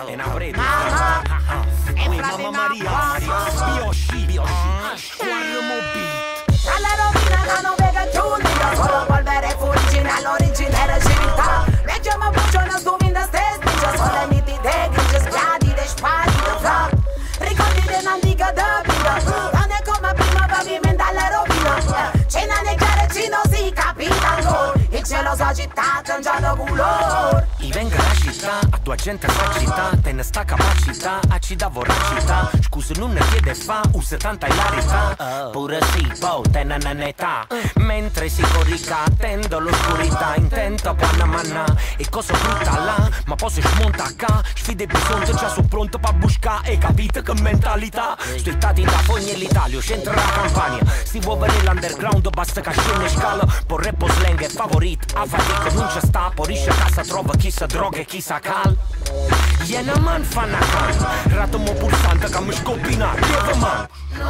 è una preta. Ui, mamma Maria, Biosci, Squarmo Beat. Dalla rovina non vega giù, solo polvere fuorigine all'origine civiltà. Leggiamo bugiona sdovinda stessa, dice sole miti de grigie spiadi de spadi de fra. Ricordi dell'antica da vita, non è come prima pavimenta alla rovina. Cena ne chiare ci non si capita ancora, il cielo so città cangiato colore. I venga la città, a tua gente sagità, te ne sta capacità, a ci da voracità. Scusa non ne chiede fa, usa tanta ilarità. Pure sì, poi te ne età. Mentre si corica, attendo l'oscurità, intenta buona manna. E cosa brutta là, ma poi si smonta qua. Sfide bisogno, già sono pronto per buscare. E capite che mentalità? Stati da fogni l'Italia, centro la campagna. Si vuole vedere l'underground, basta che scende scala. Por rap slang è favorito, a fatica non c'è sta. Porisce a casa, trova chi sa droga e chi sa cal. Jena man fanna can, ratomo pulsante che mi scoppina, lieve man.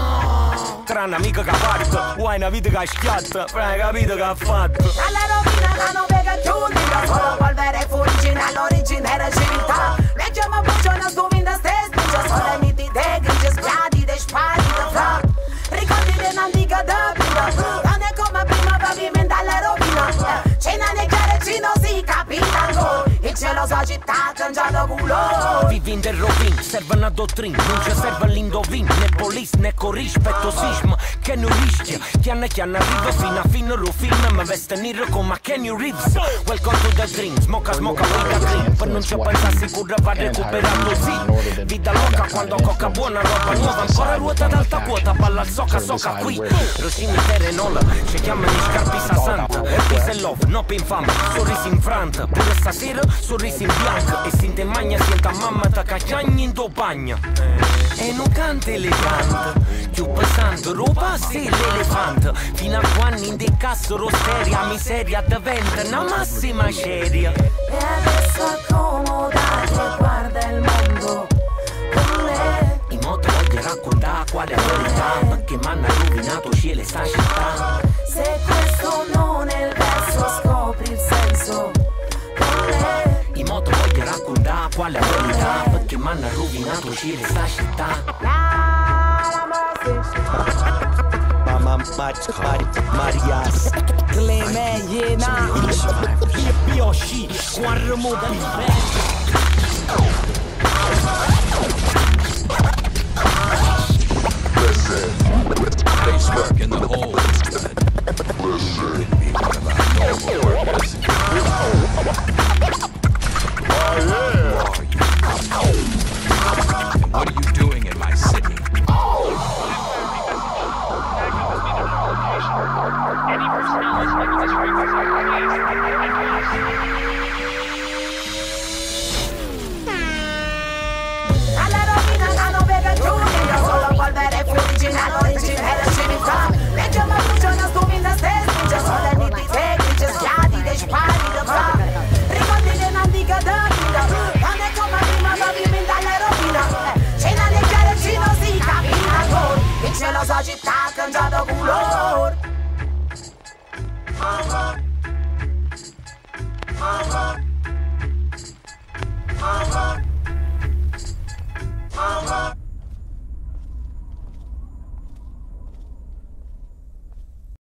Tra un'amica che parte, vuoi una vita che schiatta, hai capito che ha fatto. Dalla rovina non vega giù, solo polvere fuorigine all'origine civiltà. Leggiamo bugiona sdovinda stessa, dice sole miti de grigie spiadi de spadi de fra. Ricordi dell'antica da vita, non è come prima pavimenta alla rovina. Cena ne chiare ci non si capita ancora, il cielo so città cangiato colore. Vivi in del rovin, serve una dottrina, non ci serve l'indovin, né police né corrispetto sisma. Che non rischia, chiana arriva fino a fine lo film, ma veste nero come Kenny Reeves. Welcome to the dream, smoca wake green, per non ci pensare sicuro va recuperato sì. Vita loca quando coca buona roba nuova, ancora ruota ad alta quota, balla soca qui. Rossini terrenola, ci chiamano i scarpi sa santa. Peace and love, no per infame, sorrisi in franta. Pure stasera, sorrisi in bianca. E sente magna, senta mamma da cacciagni in do bagna. E non canta elegante, più pesante, roba se l'elefante. Fino a quando in de cassero steria, miseria diventa una massima seria. E adesso accomodati e guarda il mondo con me. In modo voglio raccontare quale è la verità, perché m'hanno rovinato cielo sta città. Se questo non è il verso scopri il senso con me. In modo voglio raccontare quale è la verità, perché m'hanno rovinato cielo sta città. Mamma Marias Cleme Jena Biosci, Squarmo Beat. Basework in the hole. What are you doing in my city? Any personnel is